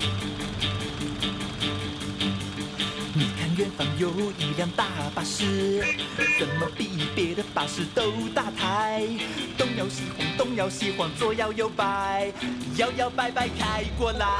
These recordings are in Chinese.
你看远方有一辆大巴士，怎么比别的巴士都大台？东摇西晃，东摇西晃，左摇右摆，摇摇摆摆开过来。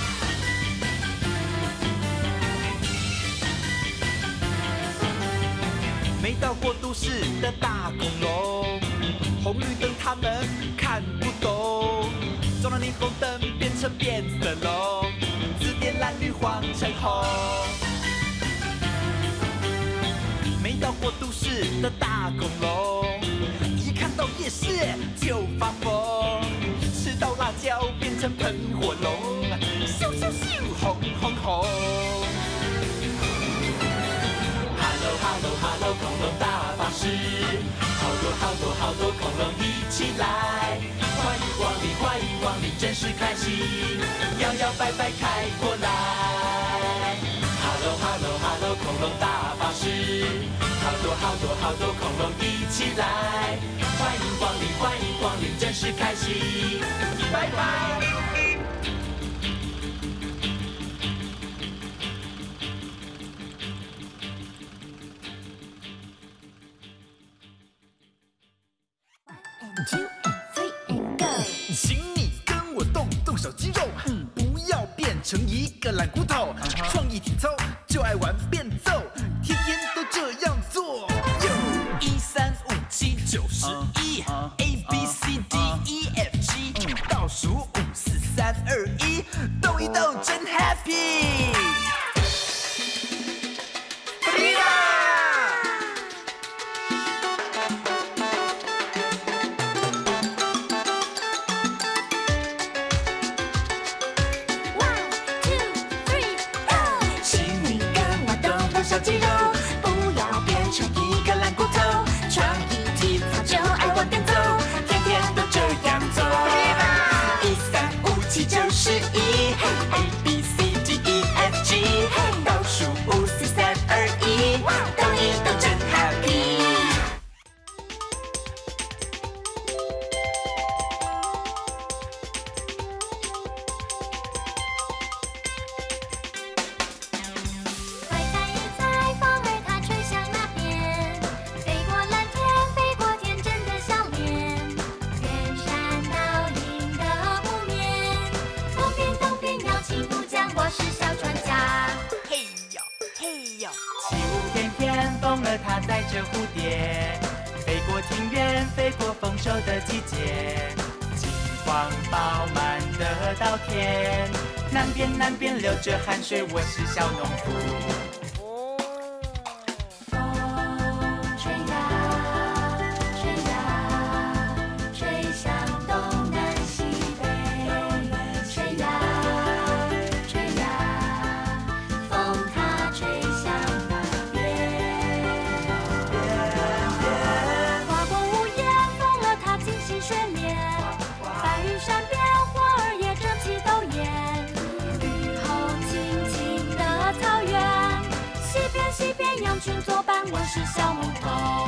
没到过都市的大恐龙，红绿灯他们看不懂，撞到霓虹灯变成变色龙，字典蓝绿黄橙红。没到过都市的大恐龙，一看到夜市就发疯，吃到辣椒变成喷火龙，咻咻咻，红红红。Hello Hello Hello， 恐龙大巴士，好多好多好多恐龙一起来，欢迎光临欢迎光临，真是开心，摇摇摆摆开过来。Hello Hello Hello， 恐龙大巴士，好多好多好多恐龙一起来，欢迎光临欢迎光临，真是开心，拜拜。请你跟我动动小肌肉，不要变成一个懒骨头。创意体操就爱玩变奏，天天都这样做。1357911 A B C D E F G， 倒数5 4 3 2 1，动一动真 happy。小肌肉，不要变成一个懒骨头。创意体操就爱往前走，天天都这样做。1357911 A B C D E F G， 倒数5 4 3 2 1，动一动真 happy。它载着蝴蝶，飞过庭院，飞过丰收的季节，金黄饱满的稻田，南边流着汗水，我是小农夫。羊群作伴，我是小牧童。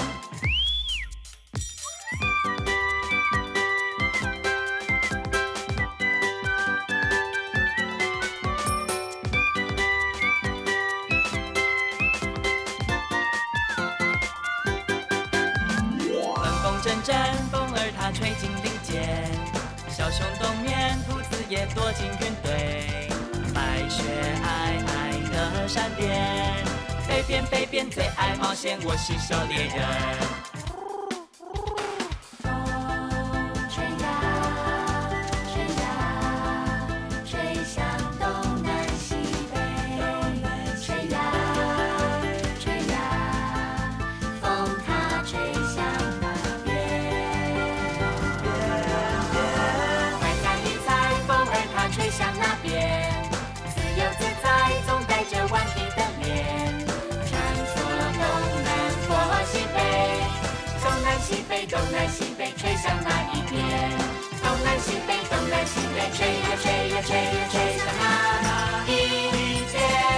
冷风阵阵，风儿它吹进林间，小熊冬眠，兔子也躲进云堆，白雪皑皑的闪电。北边最爱冒险，我是小猎人。东南西北吹向哪一边？东南西北，东南西北，吹呀吹呀吹呀吹向哪一边？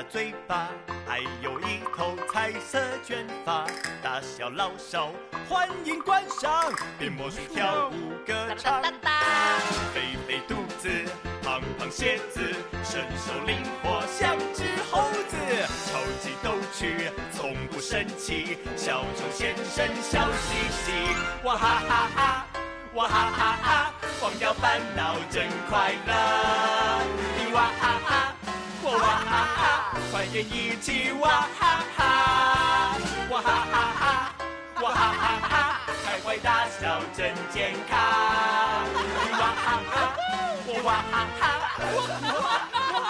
嘴巴，还有一头彩色卷发，大小老少欢迎观赏，变魔术跳舞歌唱。肥肥肚子，胖胖鞋子，身手灵活像只猴子，超级逗趣，从不生气，小丑先生笑嘻嘻，哇哈哈哈，哇哈哈哈，忘掉烦恼真快乐，你哇哈哈，我哇哈哈，快点一起哇哈哈，哇哈哈哈，哇哈哈哈，开怀大笑真健康，你哇哈哈，我哇哈哈。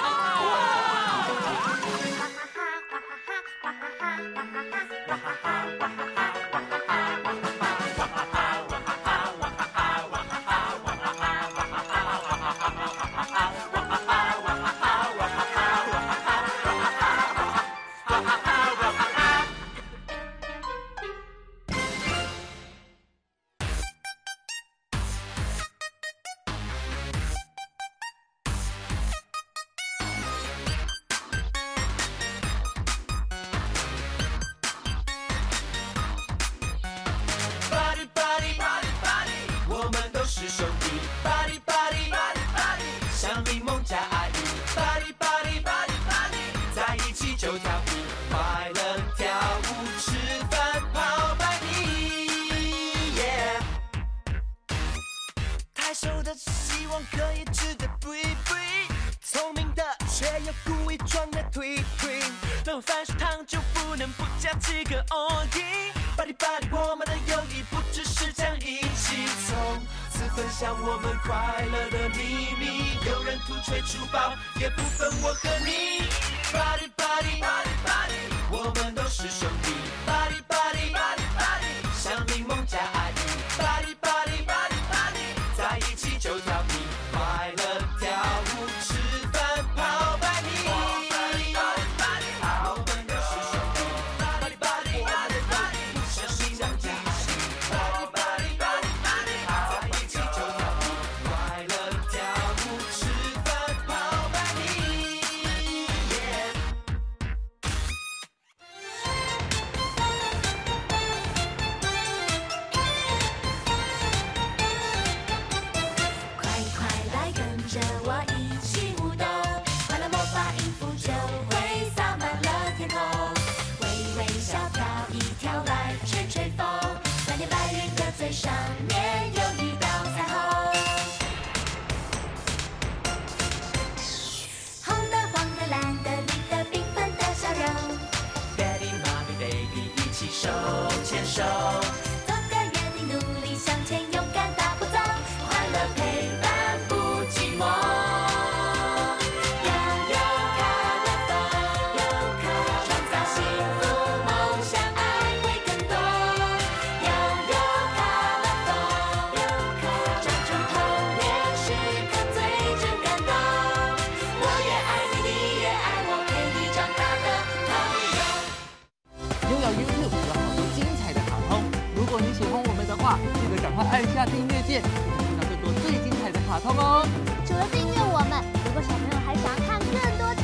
记得赶快按下订阅键，可以看到更多最精彩的卡通哦。 除了订阅我们，如果小朋友还想要看更多